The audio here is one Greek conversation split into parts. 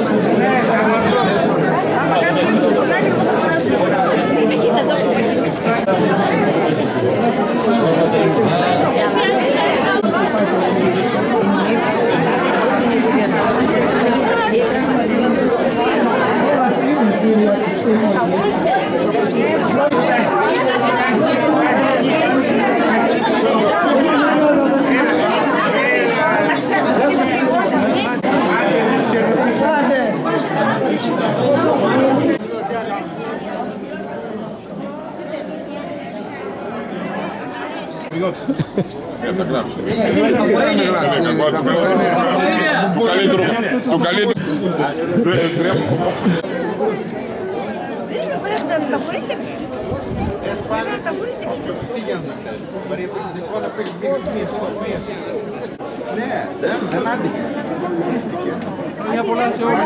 Δεν θα γράψω. Το καλύτερο. Τα κορίτσια βγαίνουν. Τα κορίτσια βγαίνουν. Τι γίνονται αυτά. Όλα πήγαινε μέσα. Ναι, δεν άντυχε. Χρόνια πολλά σε όλους.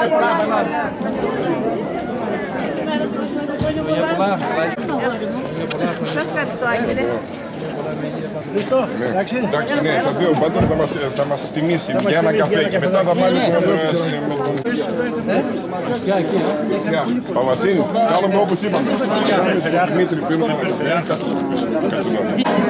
Χρόνια πολλά. Σας ευχαριστώ, Άγγελε. Εντάξει, ναι, θα δει ο Μπάντορ θα μας τιμήσει για ένα καφέ και μετά θα βάλει τον Παπασίνη. Κάνουμε όπως είπαμε. Δημήτρη, πίνουμε ένα καφέ.